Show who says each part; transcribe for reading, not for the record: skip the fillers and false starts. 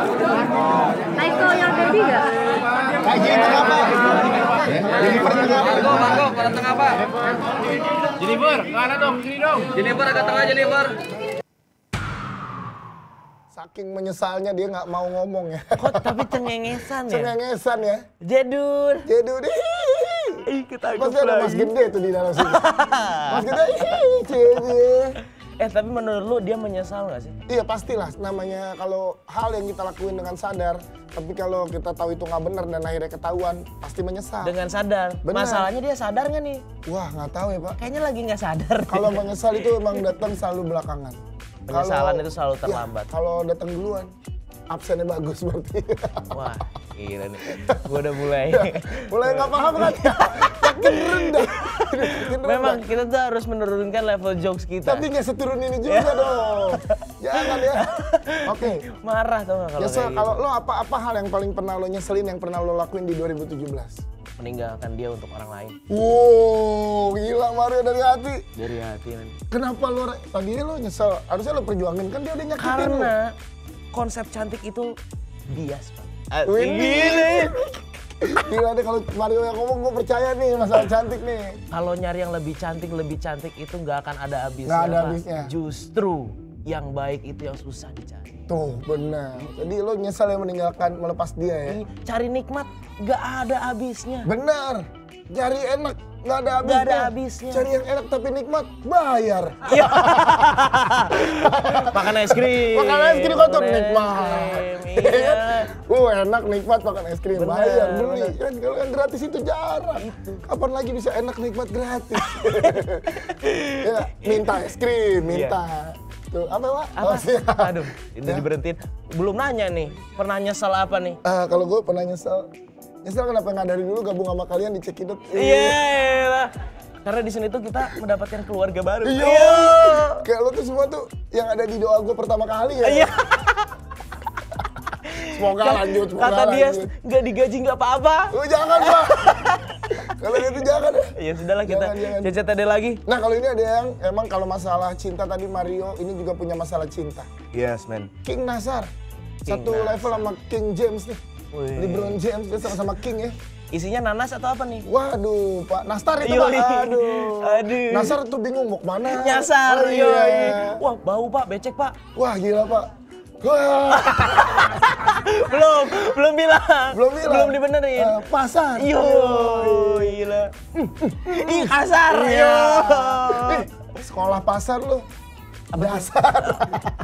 Speaker 1: Taiko yang baby nggak?
Speaker 2: Kayak gitu apa? Jennifer tengah apa?
Speaker 3: Bangko, pada tengah apa?
Speaker 4: Jennifer, ke kanan dong, sini dong.
Speaker 3: Jennifer agak tengah Jennifer.
Speaker 2: Saking menyesalnya dia nggak mau ngomong ya.
Speaker 5: Kok tapi cengengesan ya?
Speaker 2: Cengengesan ya.
Speaker 5: Jedur.
Speaker 2: Jedur. Masih ada Mas Gede tuh di dalam sini. Mas Gede.
Speaker 5: Tapi menurut lu dia menyesal nggak sih?
Speaker 2: Iya pastilah, namanya kalau hal yang kita lakuin dengan sadar, tapi kalau kita tahu itu nggak benar dan akhirnya ketahuan, pasti menyesal.
Speaker 5: Dengan sadar.
Speaker 2: Benar.
Speaker 5: Masalahnya dia sadar nggak nih?
Speaker 2: Wah nggak tahu ya Pak.
Speaker 5: Kayaknya lagi nggak sadar.
Speaker 2: Kalau menyesal itu emang datang selalu belakangan.
Speaker 5: Penyesalan itu selalu terlambat.
Speaker 2: Ya, kalau datang duluan, absennya bagus berarti.
Speaker 5: Wah, gila nih. Gue udah mulai.
Speaker 2: Mulai nggak paham kan? Makin rendah.
Speaker 5: Memang kita tuh harus menurunkan level jokes kita.
Speaker 2: Tapi nggak seturun ini juga dong. Jangan ya. Oke.
Speaker 5: Marah tau nggak kalau
Speaker 2: Nyesel,
Speaker 5: kayak
Speaker 2: kalau
Speaker 5: gitu.
Speaker 2: lo apa hal yang paling pernah lo nyeselin yang pernah lo lakuin di 2017?
Speaker 5: Meninggalkan dia untuk orang lain.
Speaker 2: Wow, gila Mario dari hati.
Speaker 5: Dari hati nanti.
Speaker 2: Kenapa lo tadinya lo nyesel? Harusnya lo perjuangin kan dia udah nyakitin lo.
Speaker 5: Karena konsep cantik itu bias, Pak.
Speaker 2: Wih, gila deh kalau Mario yang ngomong gue percaya nih masalah cantik nih.
Speaker 5: Kalau nyari yang lebih cantik itu nggak akan ada habisnya.
Speaker 2: Nggak ada
Speaker 5: Pak.
Speaker 2: habisnya.
Speaker 5: Justru yang baik itu yang susah dicari.
Speaker 2: Tuh benar. Jadi lo nyesel ya melepas dia ya.
Speaker 5: Cari nikmat nggak ada habisnya.
Speaker 2: Benar. Cari enak nggak ada habisnya.
Speaker 5: Nggak ada habisnya.
Speaker 2: Cari yang enak tapi nikmat bayar.
Speaker 5: Makan es krim.
Speaker 2: Makan es krim kok tuh nikmat.
Speaker 5: Iya.
Speaker 2: Enak nikmat makan es krim
Speaker 5: Bener,
Speaker 2: bayar beli.
Speaker 5: bener.
Speaker 2: Kan kalau yang gratis itu jarang. Kapan lagi bisa enak nikmat gratis? Ya, minta es krim, minta. Tuh, apa Pak?
Speaker 5: Apa?
Speaker 2: Oh, siap.
Speaker 5: Aduh, ini diberhentiin. Belum nanya nih, pernah nyesel apa nih?
Speaker 2: Kalau gue pernah nyesel kenapa nggak dari dulu gabung sama kalian di Cekidot?
Speaker 5: Iya. Karena di sini tuh kita mendapatkan keluarga baru.
Speaker 2: Iya. Kayak lo tuh semua tuh yang ada di doa gue pertama kali ya.
Speaker 5: Iya.
Speaker 2: Semoga lanjut, semoga
Speaker 5: Kata dia
Speaker 2: lanjut.
Speaker 5: nggak digaji nggak apa-apa.
Speaker 2: Oh, jangan Pak. Kalau gitu jangan ya.
Speaker 5: Ya sudahlah kita
Speaker 2: Jangan.
Speaker 5: cecet ada lagi.
Speaker 2: Nah kalau ini ada yang emang kalau masalah cinta tadi Mario ini juga punya masalah cinta.
Speaker 5: Yes man.
Speaker 2: King Nasar.
Speaker 5: King
Speaker 2: Satu
Speaker 5: Nasar.
Speaker 2: level sama King James nih.
Speaker 5: Wih.
Speaker 2: LeBron James dia sama-sama King ya.
Speaker 5: Isinya nanas atau apa nih?
Speaker 2: Waduh, Pak Nastar itu
Speaker 5: Yoi.
Speaker 2: Pak. Aduh.
Speaker 5: Aduh.
Speaker 2: Nasar tuh bingung mau kemana.
Speaker 5: Nyasar.
Speaker 2: Oh, iya.
Speaker 5: Wah bau pak, becek pak.
Speaker 2: Wah gila Pak. Wah.
Speaker 5: belum bilang. Belum dibenerin.
Speaker 2: Pasar.
Speaker 5: Yo, gila. Ih kasar.
Speaker 2: Iya.
Speaker 5: Yo.
Speaker 2: Sekolah pasar lu. Dasar.